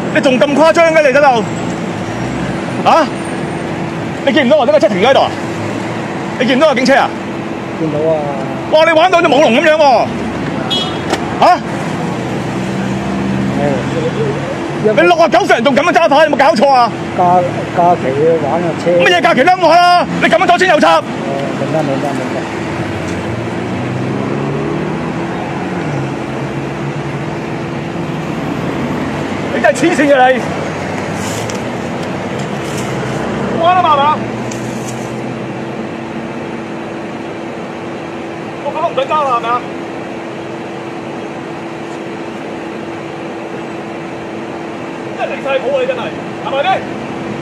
你仲咁誇張嘅你喺度？啊？你見唔到我呢架車停咗喺度啊？你見唔到有警車啊？ 見到啊！ 哇！你玩到隻舞龍咁樣喎！嚇？你69歲人仲咁樣揸牌，有冇搞錯啊？ 假期玩個車。 乜嘢假期都咁玩啦？你咁樣左穿右插。 明白。 你真係黐線嘅你！玩啦嘛係嘛？我咁都唔使交啦係咪啊？真係離晒譜啊！你真係係咪咧？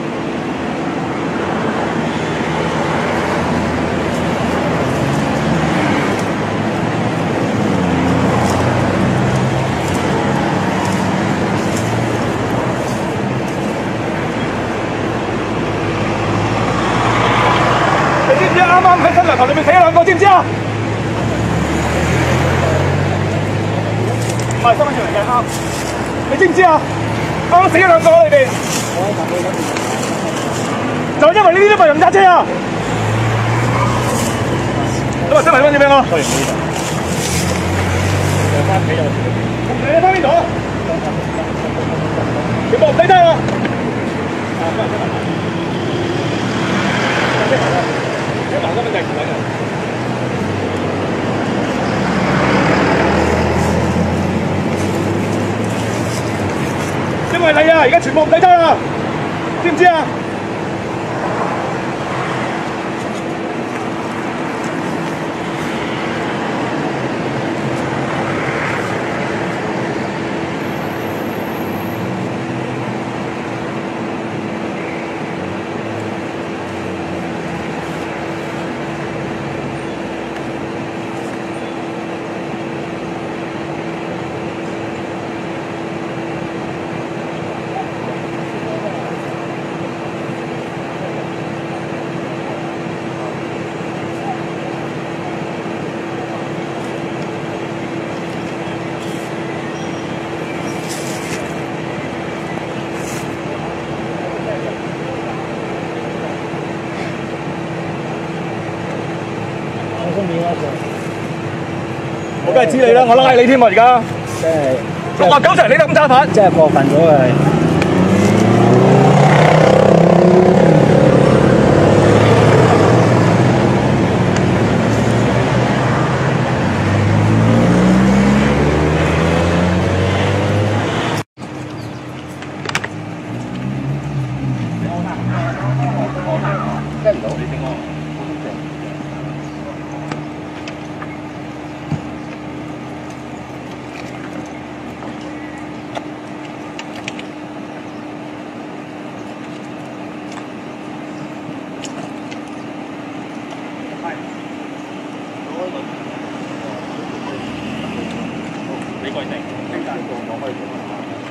啱啱喺新娘頭裏面死咗兩個，知唔知啊？唔係新聞傳嚟嘅啱，你知唔知啊？啱啱死咗兩個裏邊，就因為呢啲都係人揸車啊！咁啊，新聞蚊點樣啊？你翻邊度啊？全部唔低低啊！因為你啊，而家全部唔使揸啦，知唔知啊？我梗係知你啦，我拉你添啊！而家69歲你都咁揸法， 真係過分咗啊！聽唔到你點講？ 你貴定？我可以做。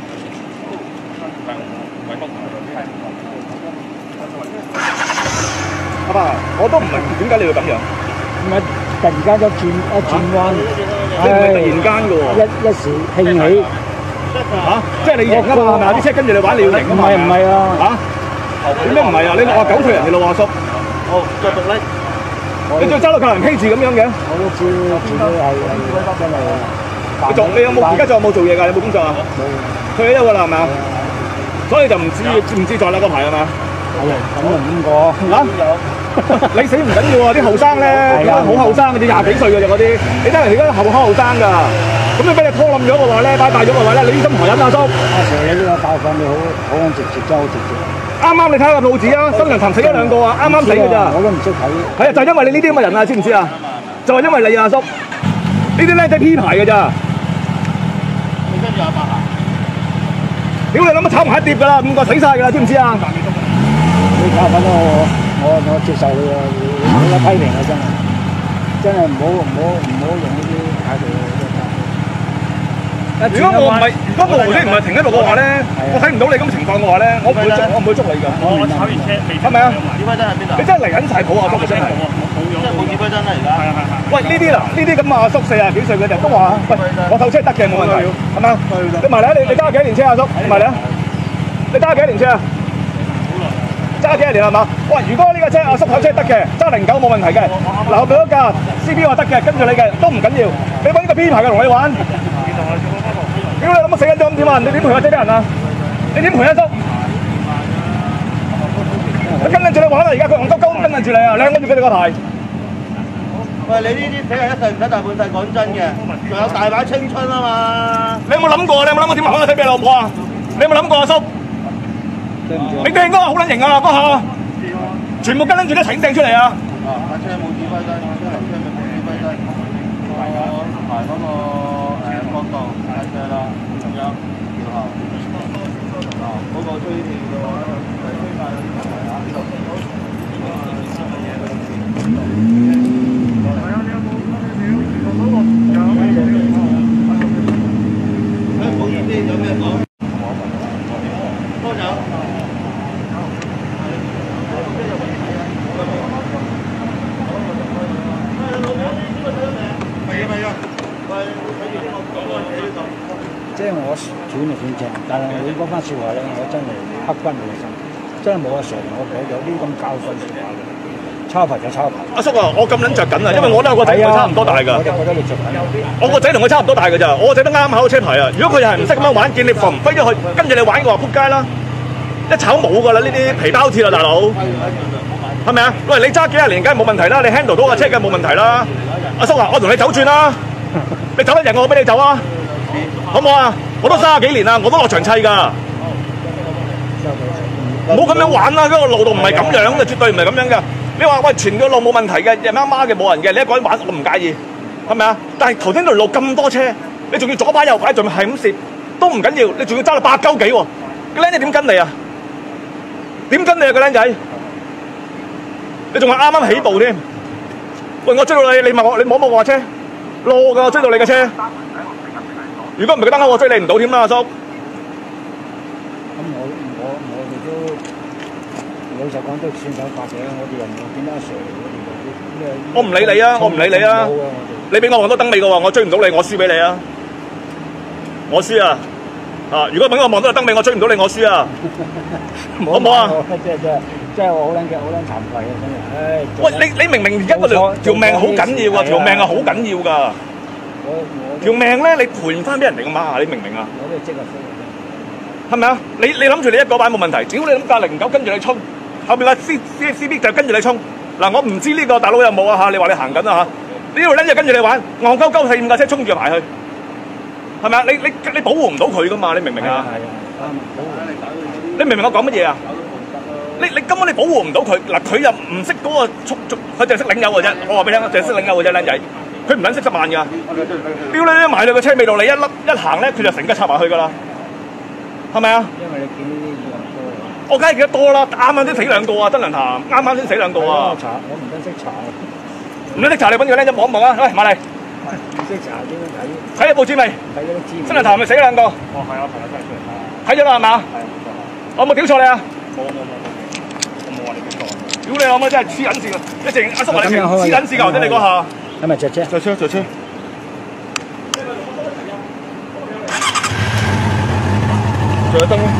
阿爸，我都唔明點解你要咁樣。 唔係突然間一轉彎， 你唔係突然間嘅喎。 一時興起。 嚇！即係你型啊嘛，係咪啊？啲車跟住你玩，你要型啊嘛。 唔係啊。 嚇？點解唔係啊？你69歲人哋老阿叔。哦，再讀咧。你仲揸到靠人欺住咁樣嘅？ 我都知係真係。 你有冇而家仲有冇做嘢㗎？有冇工作啊？冇。退咗休㗎啦，係咪啊？所以就唔自在啦個牌係嘛？ 係啊，咁就咁講。 嗱，你死唔緊要喎，啲後生咧，好後生嘅，20幾歲嘅啫嗰啲，你睇人哋而家後生㗎。咁你俾你拖冧咗嘅話咧，拜拜咗嘅話咧，你呢心何忍啊叔？ 成日呢個教訓你好直接，真係好直接。 啱啱你睇下個報紙啊，新娘潭死咗兩個啊，啱啱死嘅咋。 我都唔識睇。 係啊，就係因為你呢啲咁嘅人啊，知唔知啊？就係因為你啊，叔，呢啲僆仔 P 牌嘅咋。你跟住阿伯行。屌你諗乜炒埋一碟㗎啦，5個死晒㗎啦，知唔知啊？ 你教訓我接受你嘅批評啊，真係唔好用呢啲態度。 如果我唔係停喺度嘅話咧，我睇唔到你咁情況嘅話咧，我唔會捉你㗎。 我炒完車未係咪啊？指揮燈喺邊度？ 你真係嚟緊晒譜啊，叔真係。 即係冇指揮燈啦而家。 喂，呢啲嗱，呢啲咁啊，阿叔40幾歲嘅人都話，喂，我透車得嘅冇問題，係嘛？你埋嚟啊！你揸幾多年車啊，叔？你埋嚟啊！ 你揸幾多年車啊？揸幾多年係嘛？喂，如果呢架車阿叔口車得嘅，揸09冇問題嘅。嗱，後邊嗰架 CB 話得嘅，跟住你嘅都唔緊要。你揾個 P 牌嘅同你玩。屌你諗乜死緊咗咁點啊？你點賠架車俾人啊？你點賠啊叔？佢跟住你玩啊！而家佢戇鳩鳩跟住你啊！2個月佢哋個牌。 喂，你呢啲死人一世唔使大半世，講真嘅，仲有大把青春啊嘛！ 你有冇諗過？你有冇諗過點行架車俾你老婆啊？你有冇諗過阿叔？你掟嗰個好撚型啊！嗰下全部跟住都請掟出嚟啊！ 架車冇指揮燈，車頭車尾冇指揮燈，排嗰個角度太斜啦，咁樣調後。嗰個追電嘅話，係推快嗰啲問題啊！唔好意思，有咩講？多謝。 即係我斷就斷正，但係你嗰番説話咧，我真係刻骨銘心，真係冇阿 Sir 同我講有啲咁教訓説話嘅。抄牌就抄牌。阿叔啊，我咁撚着緊啊，因為我都有個仔同佢差唔多大㗎。 我就覺得你着緊。 我個仔同佢差唔多大㗎咋，我個仔都啱考車牌啊。如果佢又係唔識咁樣玩，見你揈飛咗去，跟住你玩嘅話，撲街啦！一炒冇㗎啦，呢啲皮包鐵啊，大佬。係咪啊？喂，你揸幾廿年梗係冇問題啦，你 handle 到架車梗係冇問題啦。阿叔啊，我同你走轉啦，你走得人我俾你走啊！好唔好啊？我都30幾年啦，我都落場砌㗎。唔好咁樣玩啦，嗰個路度唔係咁樣嘅，絕對唔係咁樣嘅。你話喂，全個路冇問題嘅，夜媽媽嘅冇人嘅，你一個人玩我唔介意，係咪啊？但係頭先條路咁多車，你仲要左擺右擺，仲係咁攝，都唔緊要，你仲要揸到8鳩幾喎？個僆仔點跟你啊？點跟你啊？個僆仔？你仲係啱啱起步添。喂，我追到你，你問我，你摸我架車，攞㗎，我追到你架車。如果唔係個燈口，我追你唔到添啦，阿叔。咁我哋都老實講都算手法嘅，我哋又唔會見得阿 Sir， 我唔理你啊，我唔理你啊。你俾我望到燈尾嘅喎，我追唔到你，我輸俾你啊。我輸啊！啊，如果俾我望到個燈尾，我追唔到你，我輸啊。好唔好啊？ 即係我好撚嘅，好撚慚愧啊！真係，唉。 喂，你明明而家嗰條命好緊要啊，條命係好緊要㗎。條命咧，你賠翻俾人哋㗎嘛？你明唔明啊？ 我都即刻飛係咪啊？你諗住你一個板冇問題，只要你諗架09跟住你衝，後邊架 CB 就跟住你衝。嗱，我唔知呢個大佬有冇啊嚇？你話你行緊啊嚇？呢條撚就跟住你玩，戇鳩鳩4、5架車衝住埋去，係咪啊？你保護唔到佢㗎嘛？你明唔明啊？係啊，保護你明唔明我講乜嘢啊？你根本你保護唔到佢，嗱佢又唔識嗰個速度，佢淨係識領油嘅啫。我話俾你聽，淨係識領油嘅啫，僆仔。佢唔撚識10萬㗎。屌你埋到個車尾度，你一行咧，佢就成架插埋去㗎啦。係咪啊？ 因為你見呢啲意外多。 我梗係記得多啦，啱啱先死2個啊，真良潭，啱啱先死2個啊。 我唔識查。 唔識查，你揾個僆仔望一望啊！喂，埋嚟。 唔識查點樣睇？ 睇咗報紙未？ 睇咗都知。 真良潭咪死2個？ 哦，係啊，朋友真係出嚟睇。 睇咗啦係嘛？係。我有冇屌錯你啊？ 冇，我冇話你屌錯。 屌你老母真係黐撚線啊！一直阿叔話你黐撚線㗎，或者你嗰下。 係咪着車？ 着車。仲有燈咯。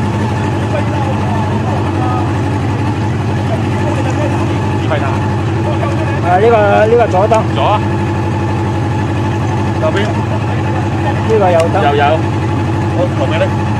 係啦。 呢個左燈。 左啊。右邊。 呢個右燈。 右。好，後面咧。